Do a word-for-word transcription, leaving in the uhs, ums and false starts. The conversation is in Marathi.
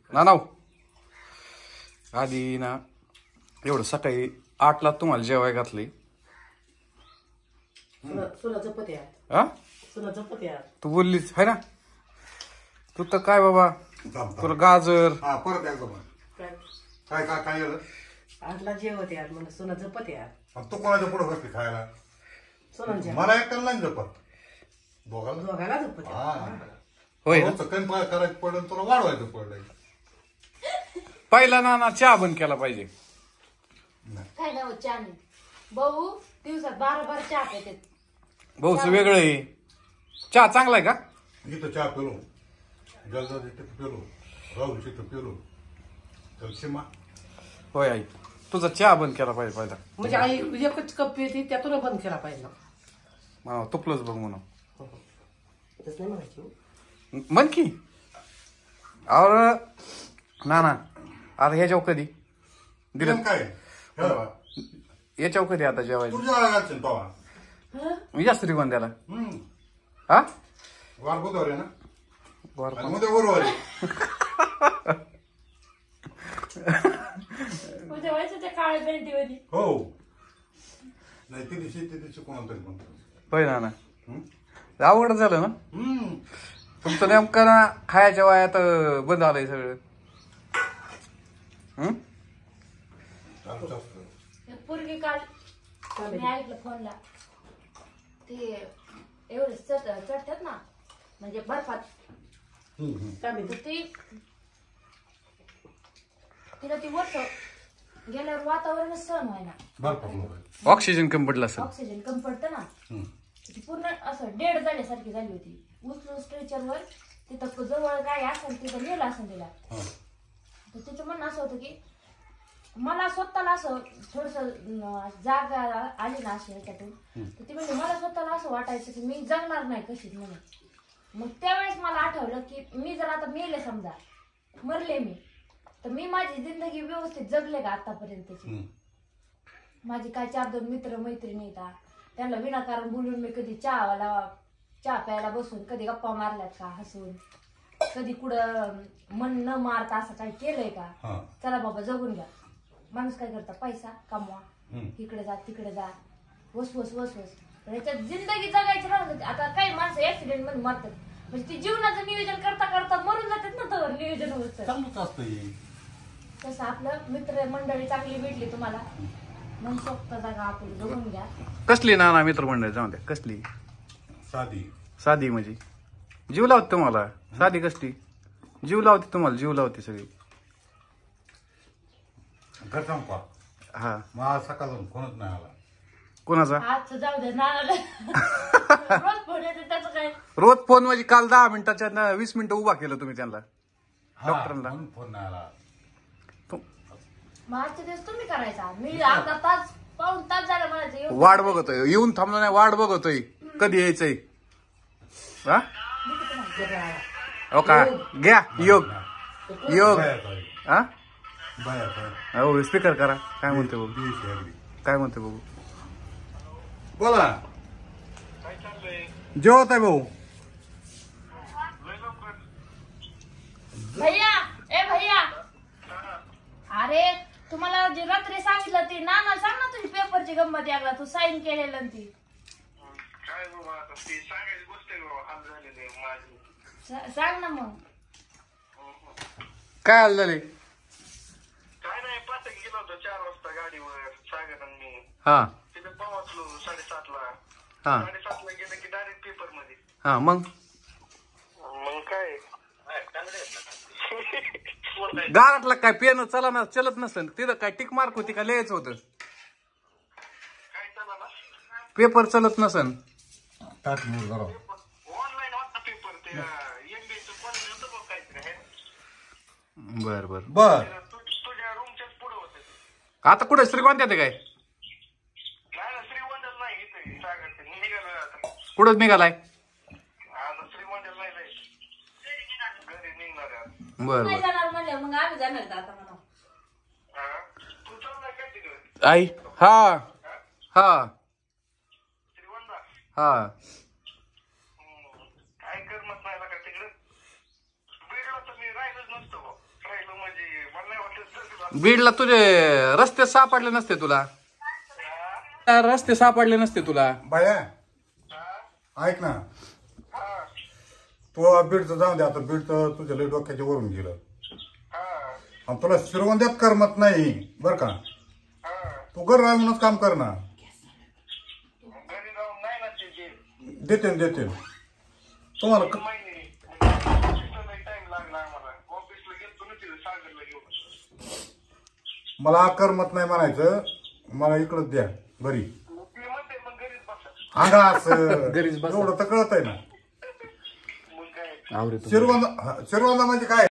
ना नाव आधी ना एवढं सकाळी आठला तुम्हाला जेवाय घातली. तू बोललीच है ना. तू तर काय बाबा तुला गाजर काय काय काय झालं. आजला जेवत यार म्हणून सोना जपत यार. तू कोणाच्या पुढे बसली खायला. मला एकट्याला नाही जपत दोघाला दोघाला जपत. होय कमी करायचं पडलं तुला वाढवायचं पडलं. पहिला नाना चहा बंद केला पाहिजे. काय नाव चहा नाही भाऊ दिवसात बारा बारा चहा पितात. भाऊच वेगळं आहे. चहा चांगला आहे का. इथं चहा पिलो जलदा तिथं पिलो राहुल तिथं पिलो तर सीमा. होय आई तुझा चहा बंद केला पाहिजे पहिला. म्हणजे आई एकच कप पिते त्यातून बंद केला पाहिजे. म्हणा तुपलंच बघ म्हणून तसं नाही म्हणायची म्हण की. और नाना आता ह्याच्यावर कधी दिलं काय याच्यावर कधी आता जेवायचं तुझ्या बाबा या श्रीगोंद्याला. हम्म हा वार बुधवार आहे ना. बरं उद्या गुरुवार आहे. उद्या व्हायचं त्या काळ्या पेंटीमध्ये. हो नाही ती दिवशी ती दिवशी कोणाला तरी म्हणतो. होय नाना अवघड झालं ना. हम्म तुमचं नेमकं ना खायच्या वयात बंद आलंय सगळं. हम्म पूर्वी काल मी ऐकलं फोनला ते एवढे चढतात ना म्हणजे बर्फात ती तिला ती वर्ष गेल्यावर वातावरणच सहन व्हायना. ऑक्सिजन कमी पडलं असेल. ऑक्सिजन कमी पडतं ना. ती पूर्ण असं डेड झाल्यासारखी झाली होती. उचलून स्ट्रेचरवर तिथं जवळ काय असेल तिथं नेलं असेल तिला. तर तिचं म्हणणं असं होतं की मला स्वतःला असं थोडस जागा आली ना अशी ह्याच्यातून तर ती म्हणजे मला स्वतःला असं वाटायचं की मी जगणार नाही कशीच म्हणून. मग त्यावेळेस मला आठवलं की मी जर आता मेले समजा मरले मी तर मी माझी जिंदगी व्यवस्थित जगले का आतापर्यंतची. माझी काय चार दोन मित्र मैत्रिणी येतात त्यांना विनाकारण बोलून मी कधी चहावाला चहा प्यायला बसून कधी गप्पा मारल्यात का हसून कधी कुठं मन न मारता असं काही केलंय का. चला बाबा जगून घ्या. माणूस काय करता पैसा कमवा इकडे जा तिकडे जा वस वस वस वस ह्याच्यात जिंदगी जगायची राहत. आता काही माणसं ऍक्सिडेंट मध्ये मरतात म्हणजे ती जीवनाचं नियोजन करता करता मरून जातात ना तर नियोजन होत. तसं आपलं मित्र मंडळी चांगली भेटली तुम्हाला मनसोक्त जागा आपण जगून घ्या. कसली नाना मित्रमंडळ जाऊ द्या. कसली साधी साधी म्हणजे जीव लावते तुम्हाला. साधी कसली जीव लावते तुम्हाला. जीव लावते सगळी. घर सांग का हा मला सकाळ कोणच नाही आला. कोणाचा आज जाऊ दे ना रोज फोन येते त्याचं काय. रोज फोन म्हणजे काल दहा मिनिटाच्या वीस मिनिटं उभा केलं तुम्ही त्यांना डॉक्टरला. फोन नाही आला. मागच्या दिवस तुम्ही करायचा मी अर्धा तास पाऊन तास झाला म्हणायचं वाट बघतोय. येऊन थांबलो नाही वाट बघतोय कधी यायचंय. हा हो का घ्या योग योग हा हो स्पीकर करा. काय म्हणते बघू काय म्हणते बघू. बोला जेवत आहे भाऊ. भैया ए भैया अरे तुम्हाला जे रात्री सांगितलं ते नाना सांग ना तुझी पेपरची गंमत यागला तू साईन केलेलं ती. सांग ना मग काय हाल झाले. काय नाही पाच गेलो होतो चार वाजता गाडीवर सागर आणि मी. हा तिथे पोहोचलो साडेसातला. हा साडेसातला गेलं की डायरेक्ट पेपर मध्ये. हा मग मग काय गारातला काय पेन चला ना चलत नसेल तिथं काय टिक मार्क होती का लिहायचं होतं. काय चला ना पेपर चलत नसन. ऑनलाईन होता पेपर ते एमबीएचं कॉलेज होतं बघ काहीतरी. बर बर बर तुझ्या रूमच्याच पुढे होते. आता कुठे श्रीगोंद्यात आहे काय. नाही ना श्रीगोंद्याला नाही इथे सागर निघालो आता. कुठंच निघालाय. आता श्रीगोंद्याला नाही जायचं घरी निघणार आहे. बर नाही बर जाणार म्हणले मग आम्ही जाणार आता म्हणा. तू चाललाय काय तिकडे आई हा हा श्रीगोंदा. हा काय करमत नाही का तिकडे. वेगळं तर मी राहिलोच नसतो राहिलं बीडला तुझे रस्ते सापडले नसते तुला रस्ते सापडले नसते तुला बाया ऐक ना तू बीडचं जाऊ दे आता बीडचं तुझ्या लई डोक्याच्या वरून गेलं आणि तुला श्रीगोंद्यात करमत नाही बर का तू घर राहूनच काम कर ना घरी जाऊन नाही ना ते देते देते तुम्हाला क- टाइम लागला आम्हाला ऑफिसला गेलो ना तिथे सागरला घेऊन मला करमत नाही म्हणायचं मला इकडंच द्या घरी ती म्हणते मग घरीच बसा अंगा असं घरीच बसा. एवढं तर कळत आहे ना मग काय आवरे तू. शिरवंदा शिरवंदा म्हणजे काय